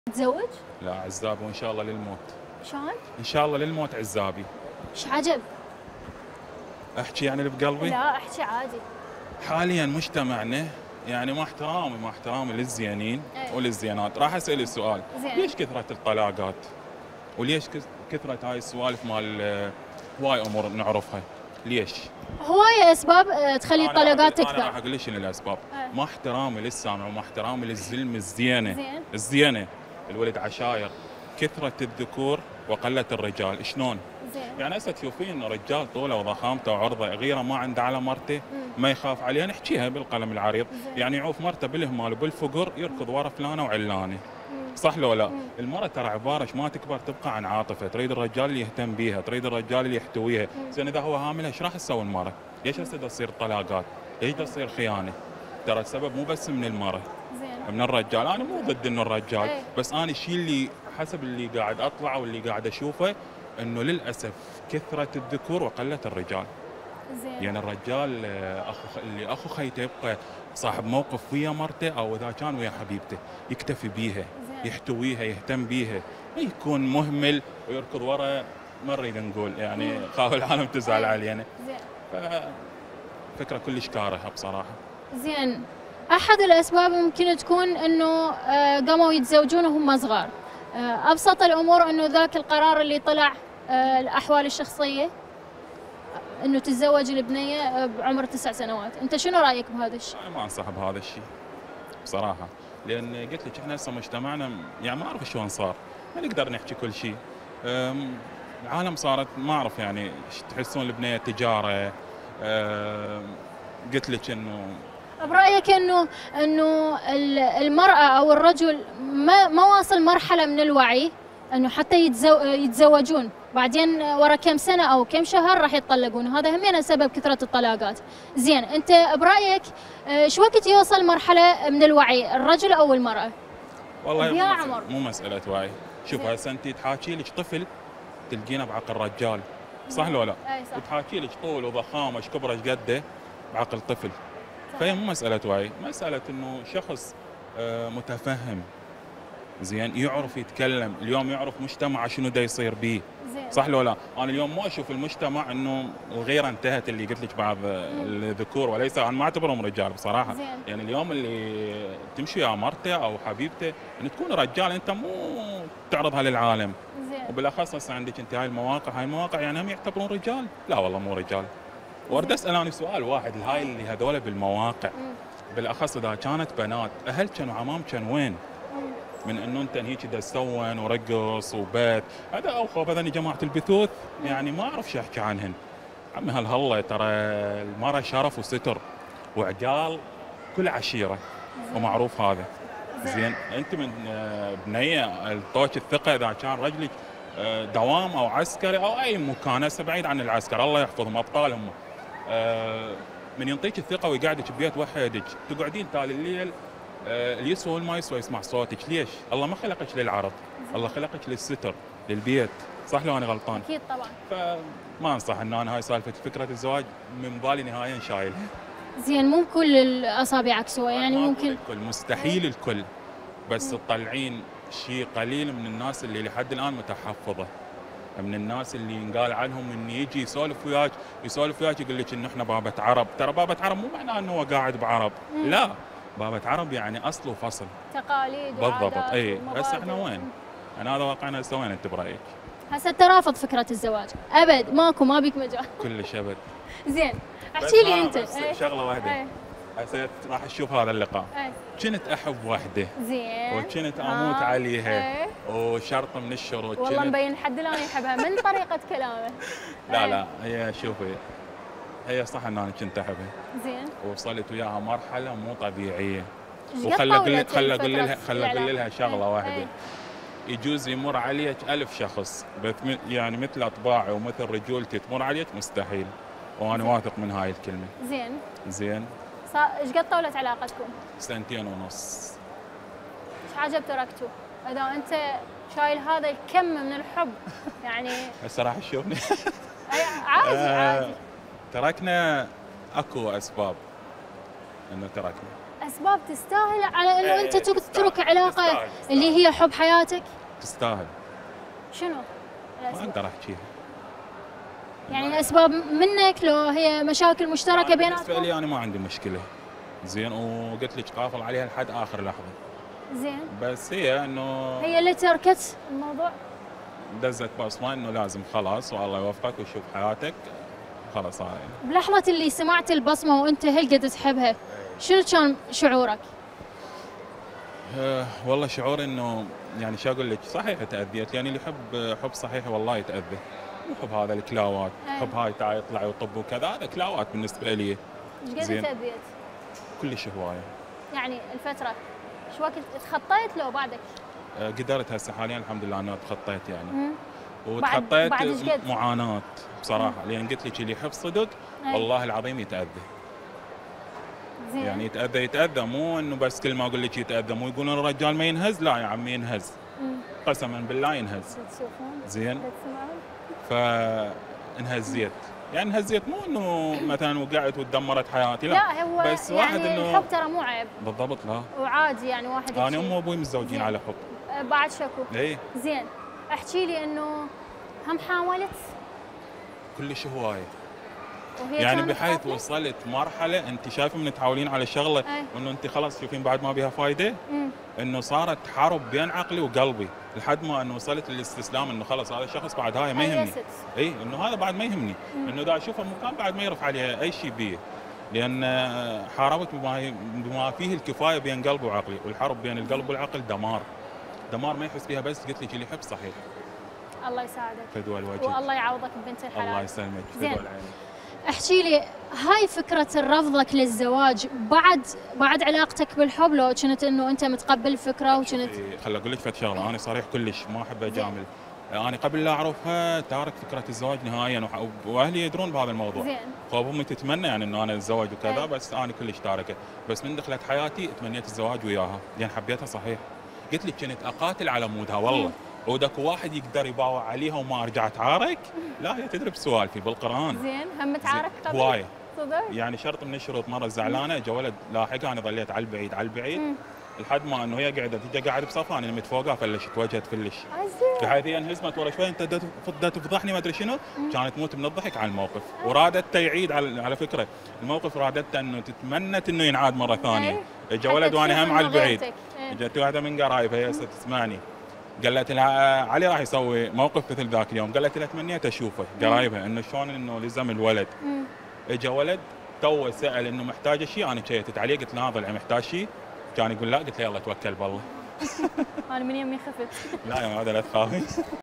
تتزوج؟ لا عزابي وان شاء الله للموت. شلون؟ ان شاء الله للموت عزابي. ايش عجب؟ احكي يعني اللي بقلبي؟ لا احكي عادي. حاليا مجتمعنا يعني مع احترامي للزينين وللزينات، راح اسال السؤال زين. ليش كثرة الطلاقات؟ وليش كثرة هاي السوالف مال هواي امور نعرفها؟ ليش؟ هواية اسباب تخلي الطلاقات انا راح تكثر. اقول ليش الاسباب. إيه. مع احترامي للسامع ومع احترامي للزلمه زين. الزينه الولد عشاير، كثرة الذكور وقلة الرجال، شلون؟ زين. يعني هسه تشوفين رجال طوله وضخامته وعرضه غيره ما عنده على مرته، ما يخاف عليها، نحكيها بالقلم العريض، يعني يعوف مرته بالاهمال وبالفقر يركض ورا فلانه وعلانه. صح لو لا؟ المرأة ترى عبارة ما تكبر تبقى عن عاطفة، تريد الرجال اللي يهتم بيها، تريد الرجال اللي يحتويها، زين إذا هو هاملها ايش راح تسوي المرأة؟ ليش هسه تصير طلاقات؟ ليش تصير خيانة؟ ترى السبب مو بس من المرأة، زين. من الرجال، أنا مو ضد إنه الرجال، إيه. بس أنا الشيء اللي حسب اللي قاعد أطلع واللي قاعد أشوفه إنه للأسف كثرة الذكور وقلة الرجال. زين. يعني الرجال اخو خيته يبقى صاحب موقف ويا مرته او اذا كان ويا حبيبته يكتفي بيها، زين. يحتويها، يهتم بيها، ما يكون مهمل ويركض ورا، ما نريد نقول يعني خاف العالم تزعل علينا. زين. فكره كلش كارهه بصراحه. زين. احد الاسباب ممكن تكون انه قاموا يتزوجون وهم صغار. ابسط الامور انه ذاك القرار اللي طلع، الاحوال الشخصيه انه تتزوج البنيه بعمر 9 سنوات، انت شنو رايك بهذا الشيء؟ انا ما انصح بهذا الشيء بصراحه، لان قلت لك احنا هسه مجتمعنا يعني ما اعرف شلون صار، ما نقدر نحكي كل شيء. العالم صارت ما اعرف يعني تحسون البنيه تجاره. قلت لك انه برايك انه المراه او الرجل ما واصل مرحله من الوعي انه حتى يتزوجون، بعدين ورا كم سنه او كم شهر راح يتطلقون، وهذا همين سبب كثره الطلاقات. زين، انت برايك شو وقت يوصل مرحله من الوعي، الرجل او المراه؟ والله عمر مو مساله وعي. شوف هسه انت تحاكي لك طفل تلقينه بعقل رجال، صح لو لا؟ اي صح. تحاكي لك طول وضخامه ايش كبره ايش قده بعقل طفل. فهي مو مساله وعي، مساله انه شخص متفهم، زين، يعرف يتكلم، اليوم يعرف مجتمعه شنو دا يصير به. صح لو لا؟ انا اليوم ما اشوف المجتمع انه الغيره انتهت اللي قلت لك بعض الذكور، وليس انا ما اعتبرهم رجال بصراحه. زين. يعني اليوم اللي تمشي يا مرته او حبيبته ان تكون رجال، انت مو تعرضها للعالم. زين. وبالاخص هسه عندك انت هاي المواقع يعني هم يعتبرون رجال؟ لا والله مو رجال. وارد اسال انا سؤال واحد، هاي اللي هذول بالمواقع بالاخص اذا كانت بنات، اهلكن وعمامكن وين؟ من انه انت هيك تسون ورقص وبيت، هذا اوخف. هذني جماعه البثوث يعني ما اعرف شو احكي عنهن. عمي هالله ترى المراه شرف وستر وعقال كل عشيره ومعروف هذا. زين، انت من بنيه الطوش الثقه اذا كان رجلك دوام او عسكري او اي مكان، هسه بعيد عن العسكر الله يحفظهم ابطالهم، من ينطيك الثقه ويقعدك ببيت وحدك تقعدين تالي الليل، اللي يسوى والما يسوى يسمع صوتك. ليش؟ الله ما خلقك للعرض، الله خلقك للستر، للبيت. صح لو انا غلطان؟ اكيد طبعا. فما انصح انه انا هاي سالفه فكره الزواج من بالي نهائيا شايلها. زين، مو كل الاصابع عكسوه، يعني ممكن الكل، مستحيل الكل، بس تطلعين شيء قليل من الناس اللي لحد الان متحفظه، من الناس اللي ينقال عنهم انه يجي يسولف وياك يقول لك انه احنا بابة عرب. ترى بابة عرب مو معناه انه هو قاعد بعرب، لا، بابة عرب يعني اصل وفصل، تقاليد بالضبط. وعادات اي ومبادئ. بس احنا وين؟ انا هذا واقعنا هسه وين انت برايك؟ هسه انت رافض فكره الزواج ابد، ما بيك مجال. كلش ابد. زين، احكي لي انت. بس شغله واحده، هسه راح اشوف هذا اللقاء، كنت احب وحده زين وكنت اموت عليها، وشرط من الشروط والله مبين حد الان يحبها من طريقه كلامه. لا هي شوفي، هي صح ان انا كنت احبها، زين، وصلت وياها مرحله مو طبيعيه. وخل اقول لها شغله واحده، يجوز يمر عليك 1000 شخص بس يعني مثل اطباعي ومثل رجولتي تمر عليك مستحيل، وانا واثق من هاي الكلمه. زين ايش قد طولت علاقتكم؟ 2.5 سنين. ايش عجب تركتوا اذا انت شايل هذا الكم من الحب يعني؟ هسه راح تشوفني. عادي. تركنا اكو اسباب انه تركنا. اسباب تستاهل على انه إيه، انت تستاهل، تترك علاقه تستاهل. اللي هي حب حياتك؟ تستاهل. شنو ما الاسباب؟ اقدر احكيها. يعني الاسباب منك لو هي مشاكل مشتركه بالنسبه بيناتكم؟ لي انا ما عندي مشكله. زين، وقلت لك قافل عليها لحد اخر لحظه. زين. بس هي انه هي اللي تركت الموضوع؟ دزت بصمه انه لازم خلاص والله يوفقك ويشوف حياتك. خلاص هاي. بلحظه اللي سمعت البصمه وانت هالقد تحبها، شنو كان شعورك؟ والله شعور انه يعني شو اقول لك، صحيح تاذيت، يعني اللي يحب حب صحيح والله يتاذى. وحب هذا الكلاوات، حب هاي تعال يطلع ويطب وكذا، هذا كلاوات بالنسبه لي. ايش قد زين. تأذيت؟ كلش هوايه. يعني الفتره شو وقت تخطيت لو بعدك؟ قدرت هسه حاليا الحمد لله انه تخطيت يعني. بعد وتخطيت إيش قد؟ معاناه بصراحه، لان قلت لك اللي يحب صدق أي. والله العظيم يتاذى. زين. يعني يتاذى مو انه بس كل ما اقول لك يتاذى، مو يقولون الرجال ما ينهز، لا يا عمي ينهز. قسما بالله ينهز. تشوفون؟ زين. تسمعون؟ فانهزيت، يعني انهزيت مو انه مثلا وقعت وتدمرت حياتي، لا. لا هو بس واحد يعني انه الحب ترى مو عيب، بالضبط، لا. وعادي يعني واحد انا يحكي. امي وابوي متزوجين زين. على حب. بعد شكو. اي. زين، احكي لي انه هم حاولت كلش هوايه. وهي يعني كانت بحيث قاتلة؟ وصلت مرحله انت شايفه من تحاولين على شغله أي. انه انت خلاص تشوفين بعد ما بيها فايده، مم. انه صارت حرب بين عقلي وقلبي، لحد ما انه وصلت للاستسلام انه خلاص هذا الشخص بعد هاي ما يهمني. أيست. اي، انه هذا بعد ما يهمني، انه دا اشوفه مكان بعد ما يرفع عليه اي شيء بيه، لان حاربت بما فيه الكفايه بين قلبي وعقلي، والحرب بين القلب والعقل دمار. دمار ما يحس فيها، بس قلت لك اللي يحب صحيح. الله يساعدك فدوى الوجه. والله يعوضك ببنت الحلال. الله يسلمك. زين. فدوى العين. احكي لي، هاي فكرة رفضك للزواج بعد علاقتك بالحب، لو كنت انه انت متقبل فكرة وكنت خل اقول لك فد شغله، انا صريح كلش ما احب اجامل. انا قبل لا اعرفها تارك فكره الزواج نهائيا، واهلي يدرون بهذا الموضوع. زين. فامي تتمنى يعني انه انا اتزوج وكذا، أي. بس انا كلش تاركه. بس من دخلت حياتي تمنيت الزواج وياها، لان حبيتها صحيح. قلت لك كنت اقاتل على مودها والله. وداكو واحد يقدر يباوع عليها وما ارجع اتعارك؟ لا، هي تدري بسوالفي بالقران. زين. هم تعارك قبل؟ هوايه. صدق؟ يعني شرط من الشروط مره زعلانه، اجى ولد لاحقها، انا ظليت على البعيد على البعيد لحد ما انه هي قاعده تجي قاعد بصفها، انا نمت فوقها فلشت وجهت فلش. عزيز. بحيث هي انهزمت ورا شوي، انت دا تفضحني ما ادري شنو، كانت تموت من الضحك على الموقف، ورادت يعيد على فكره الموقف، رادت انه تتمنت انه ينعاد مره ثانيه. اجى ولد وانا هم على البعيد. اجت واحده من قرايبها هي هسه تسمعني، قالت لها علي راح يسوي موقف مثل ذاك اليوم، قالت لها تمنيت اشوفه قرايبها انه شلون انه لزم الولد. اجى ولد تو سال انه محتاجه شيء، انا شيتت عليه قلت له ضلع محتاج شيء، كان يقول لا، قلت له يلا توكل بالله. انا من يمي خفت. لا يا هذا لا تخافي.